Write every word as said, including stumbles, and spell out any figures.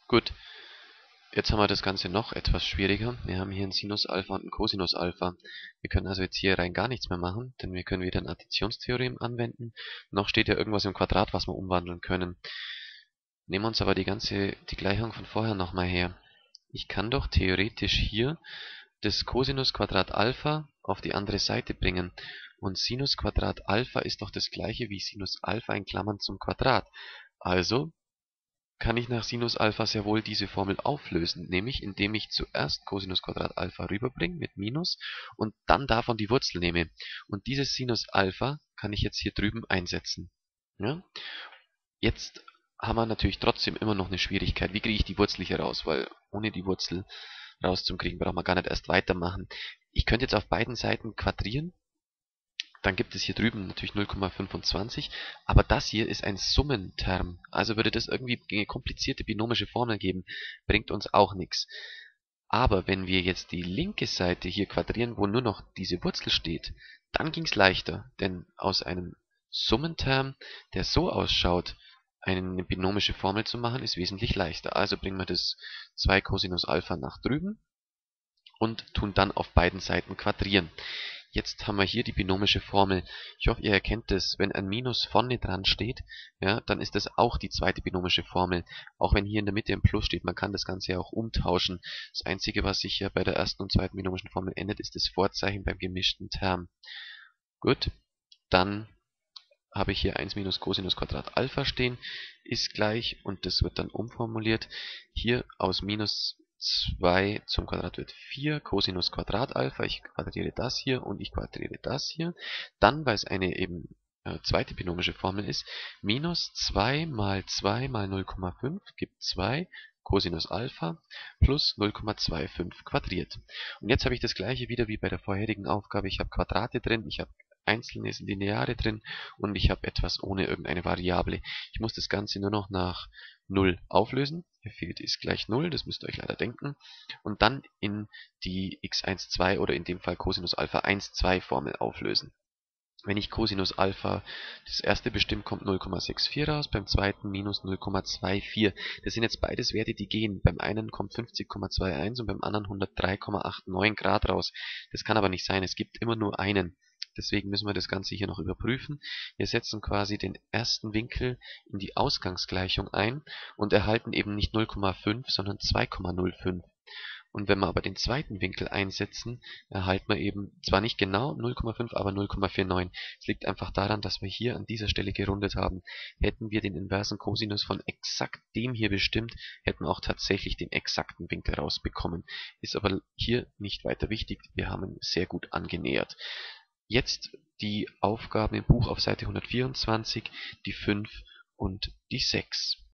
Gut, jetzt haben wir das Ganze noch etwas schwieriger. Wir haben hier einen Sinus Alpha und einen Cosinus Alpha. Wir können also jetzt hier rein gar nichts mehr machen, denn wir können weder ein Additionstheorem anwenden, noch steht ja irgendwas im Quadrat, was wir umwandeln können. Nehmen wir uns aber die ganze, die Gleichung von vorher nochmal her. Ich kann doch theoretisch hier das Cosinus Quadrat Alpha auf die andere Seite bringen. Und Sinus Quadrat Alpha ist doch das gleiche wie Sinus Alpha in Klammern zum Quadrat. Also kann ich nach Sinus Alpha sehr wohl diese Formel auflösen, nämlich indem ich zuerst Cosinus Quadrat Alpha rüberbringe mit Minus und dann davon die Wurzel nehme. Und dieses Sinus Alpha kann ich jetzt hier drüben einsetzen. Ja? Jetzt haben wir natürlich trotzdem immer noch eine Schwierigkeit. Wie kriege ich die Wurzel hier raus? Weil ohne die Wurzel rauszukriegen, brauchen wir gar nicht erst weitermachen. Ich könnte jetzt auf beiden Seiten quadrieren. Dann gibt es hier drüben natürlich null Komma fünfundzwanzig, aber das hier ist ein Summenterm. Also würde das irgendwie eine komplizierte binomische Formel geben, bringt uns auch nichts. Aber wenn wir jetzt die linke Seite hier quadrieren, wo nur noch diese Wurzel steht, dann ging es leichter. Denn aus einem Summenterm, der so ausschaut, eine binomische Formel zu machen, ist wesentlich leichter. Also bringen wir das zwei Cosinus Alpha nach drüben und tun dann auf beiden Seiten quadrieren. Jetzt haben wir hier die binomische Formel. Ich hoffe, ihr erkennt es. Wenn ein Minus vorne dran steht, ja, dann ist das auch die zweite binomische Formel. Auch wenn hier in der Mitte ein Plus steht, man kann das Ganze ja auch umtauschen. Das Einzige, was sich ja bei der ersten und zweiten binomischen Formel ändert, ist das Vorzeichen beim gemischten Term. Gut, dann habe ich hier eins minus Cosinus Quadrat Alpha stehen, ist gleich, und das wird dann umformuliert. Hier aus minus zwei zum Quadrat wird vier Cosinus Quadrat Alpha. Ich quadriere das hier und ich quadriere das hier. Dann, weil es eine eben äh, zweite binomische Formel ist, minus zwei mal zwei mal null Komma fünf gibt zwei Cosinus Alpha plus null Komma fünfundzwanzig quadriert. Und jetzt habe ich das gleiche wieder wie bei der vorherigen Aufgabe. Ich habe Quadrate drin, ich habe einzelne Lineare drin und ich habe etwas ohne irgendeine Variable. Ich muss das Ganze nur noch nach null auflösen. Hier fehlt ist gleich null, das müsst ihr euch leider denken. Und dann in die x eins zwei oder in dem Fall Cosinus Alpha eins zwei Formel auflösen. Wenn ich Cosinus Alpha das erste bestimmt, kommt null Komma vierundsechzig raus, beim zweiten minus null Komma vierundzwanzig. Das sind jetzt beides Werte, die gehen. Beim einen kommt fünfzig Komma einundzwanzig und beim anderen hundertdrei Komma neunundachtzig Grad raus. Das kann aber nicht sein, es gibt immer nur einen. Deswegen müssen wir das Ganze hier noch überprüfen. Wir setzen quasi den ersten Winkel in die Ausgangsgleichung ein und erhalten eben nicht null Komma fünf, sondern zwei Komma null fünf. Und wenn wir aber den zweiten Winkel einsetzen, erhalten wir eben zwar nicht genau null Komma fünf, aber null Komma neunundvierzig. Es liegt einfach daran, dass wir hier an dieser Stelle gerundet haben. Hätten wir den inversen Cosinus von exakt dem hier bestimmt, hätten wir auch tatsächlich den exakten Winkel rausbekommen. Ist aber hier nicht weiter wichtig. Wir haben ihn sehr gut angenähert. Jetzt die Aufgaben im Buch auf Seite hundertvierundzwanzig, die fünf und die sechs.